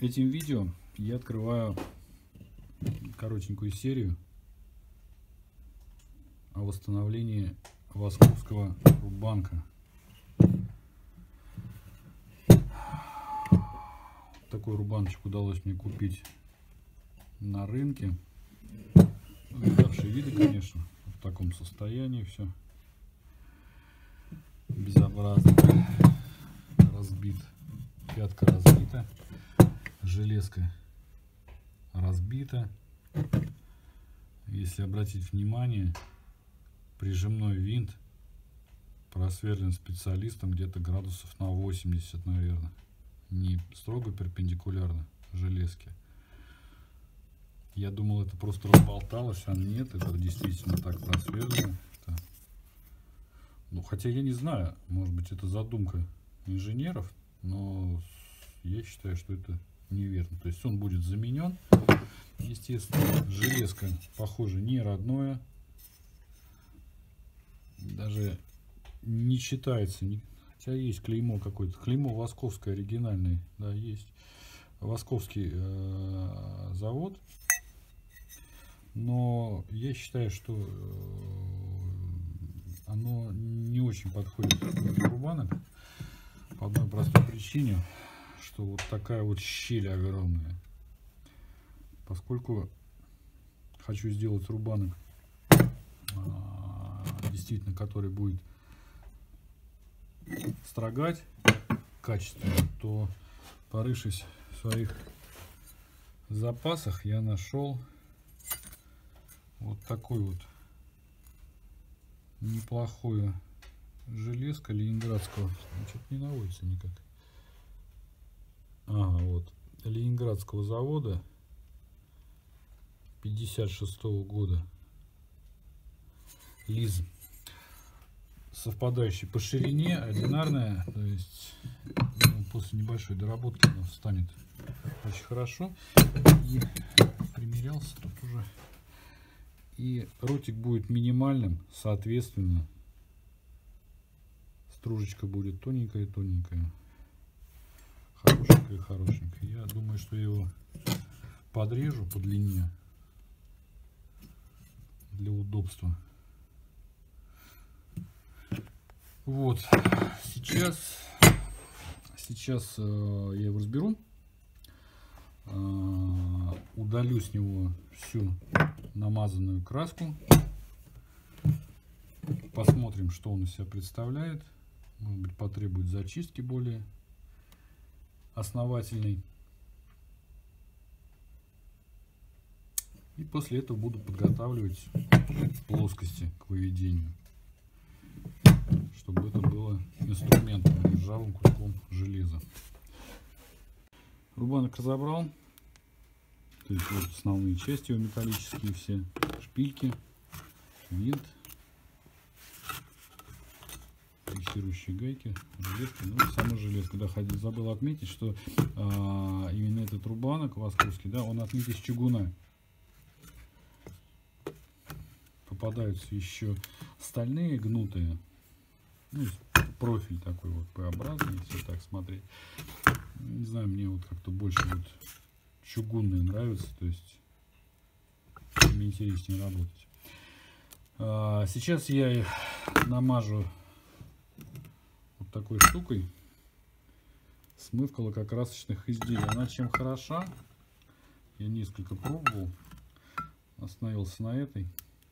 Этим видео я открываю коротенькую серию о восстановлении восковского рубанка. Такой рубанчик удалось мне купить на рынке. Видавшие виды, конечно, в таком состоянии все безобразно. Разбит, пятка разбита, железка разбита. Если обратить внимание, прижимной винт просверлен специалистом где-то градусов на 80, наверное. Не строго перпендикулярно железке. Я думал, это просто разболталось, а нет, это действительно так просверлено. Ну, хотя я не знаю, может быть, это задумка инженеров, но я считаю, что это неверно. То есть он будет заменен. Естественно, железка, похоже, не родное. Даже не читается. Хотя есть клеймо какое-то. Клеймо восковское оригинальное. Да, есть. Восковский завод. Но я считаю, что оно не очень подходит для рубанок. По одной простой причине, что вот такая вот щель огромная. Поскольку хочу сделать рубанок, действительно, который будет строгать качественно, то, порывшись в своих запасах, я нашел вот такой вот неплохую железка ленинградского. Что-то не наводится никак. Ага, вот. Ленинградского завода 56-го года. Лиз. Совпадающий по ширине, одинарная. То есть после небольшой доработки она станет очень хорошо. И примерялся тут уже. И ротик будет минимальным, соответственно, стружечка будет тоненькая-тоненькая, хорошенькая. Я думаю, что я его подрежу по длине для удобства. Вот, сейчас я его разберу, удалю с него всю намазанную краску, посмотрим, что он из себя представляет. Может быть, потребует зачистки более основательной. И после этого буду подготавливать плоскости к выведению, чтобы это было инструментом, ржавым куском железа. Рубанок разобрал. То есть вот основные части его металлические все. Шпильки, винт, фиксирующие гайки, железка. Ну, сама железка. Да, забыл отметить, что именно этот рубанок восковский, да, он отлит из чугуна. Попадаются еще стальные гнутые. Ну, профиль такой вот П-образный, если так смотреть. Не знаю, мне вот как-то больше вот чугунные нравятся, то есть мне интереснее работать. Сейчас я их намажу вот такой штукой, смывка лакокрасочных изделий. Она чем хороша, я несколько пробовал, остановился на этой.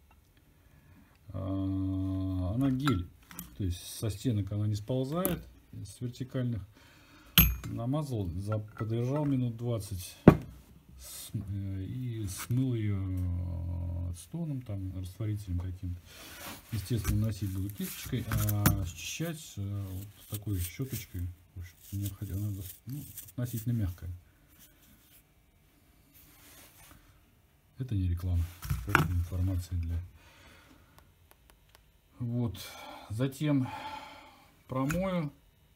Она гель, то есть со стенок она не сползает, с вертикальных. Намазал, подержал минут 20 и смыл ее ацетоном, там, растворителем каким-то. Естественно, носить буду кисточкой, а счищать вот такой щеточкой. Необходимо, она относительно мягкая. Это не реклама, это информация для... Вот. Затем промою.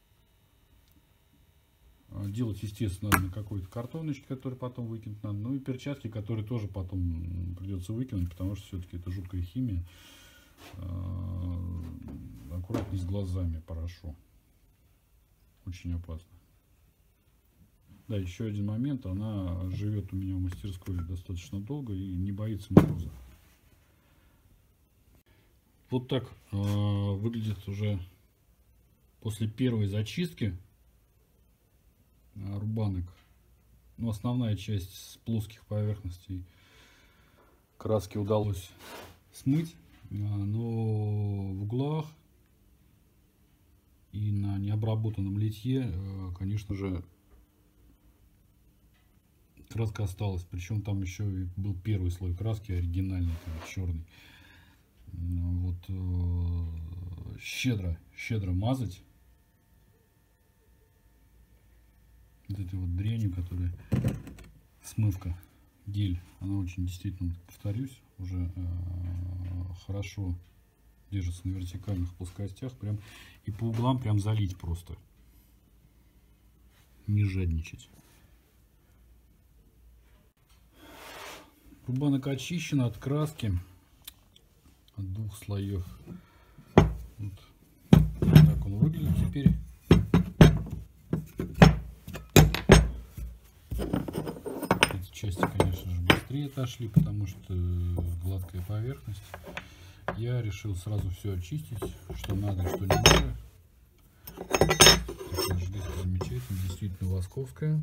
Делать, естественно, надо на какой-то картоночке, который потом выкинуть надо. Ну и перчатки, которые тоже потом придется выкинуть, потому что все-таки это жуткая химия. Аккуратней с глазами, прошу. Очень опасно. Да, еще один момент. Она живет у меня в мастерской достаточно долго и не боится мороза. Вот так выглядит уже после первой зачистки рубанок. Ну, основная часть с плоских поверхностей краски удалось смыть, но в углах и на необработанном литье, конечно же, краска осталась. Причем там еще был первый слой краски оригинальный, черный. Вот щедро мазать вот этой вот дрянью, которая смывка, гель, она очень, действительно, повторюсь, уже хорошо держится на вертикальных плоскостях, прям и по углам прям залить просто, не жадничать. Рубанок очищен от краски, от двух слоев. Вот так он выглядит теперь. Эти части, конечно же, быстрее отошли, потому что гладкая поверхность. Я решил сразу все очистить, что надо и что не надо. Такая железка замечательная, действительно восковская.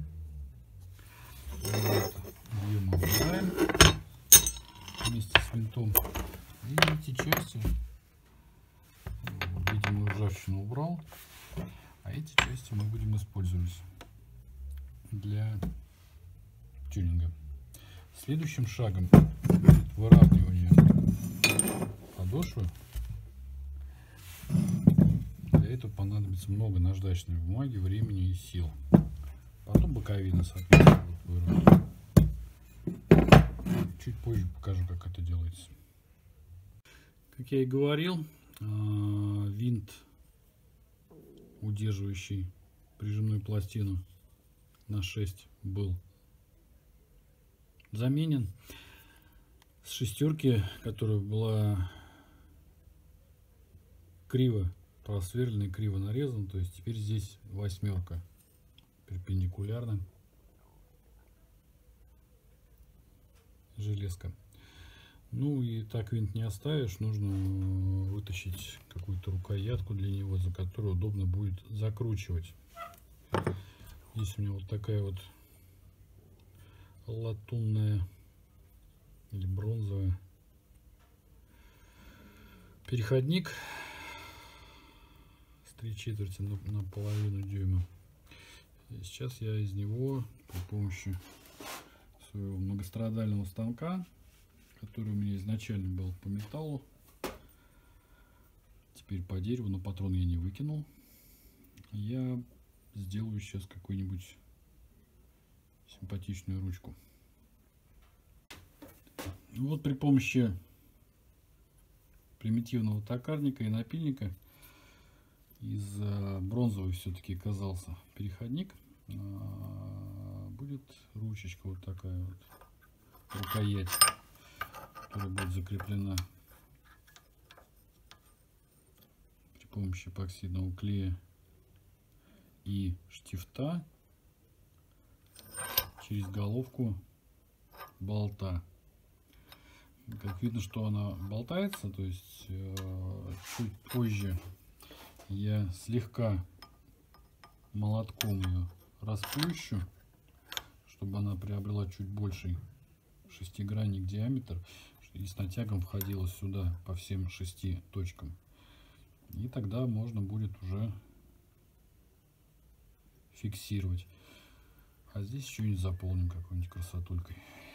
Вот. Ее мы убираем вместе с винтом. И эти части, видимо, ржавчину убрал, а эти части мы будем использовать для тюнинга. Следующим шагом будет выравнивание подошвы. Для этого понадобится много наждачной бумаги, времени и сил. Потом боковины, соответственно, выровняем. Чуть позже покажу, как это делается. Как я и говорил, винт, удерживающий прижимную пластину на 6, был заменен. С шестерки, которая была криво просверлена и криво нарезана, то есть теперь здесь 8 перпендикулярно железка. Ну и так винт не оставишь, нужно вытащить какую-то рукоятку для него, за которую удобно будет закручивать. Здесь у меня вот такая вот латунная или бронзовая переходник с 3/4 на половину дюйма. И сейчас я из него при помощи своего многострадального станка, который у меня изначально был по металлу, теперь по дереву, но патрон я не выкинул, я сделаю сейчас какую-нибудь симпатичную ручку. Вот при помощи примитивного токарника и напильника из бронзовый все-таки оказался переходник. Будет ручечка вот такая вот, рукоять, которая будет закреплена при помощи эпоксидного клея и штифта через головку болта. Как видно, что она болтается, то есть чуть позже я слегка молотком ее расплющу, чтобы она приобрела чуть больший шестигранник диаметр и с натягом входила сюда по всем 6 точкам. И тогда можно будет уже фиксировать. А здесь что-нибудь заполним какой-нибудь красотулькой.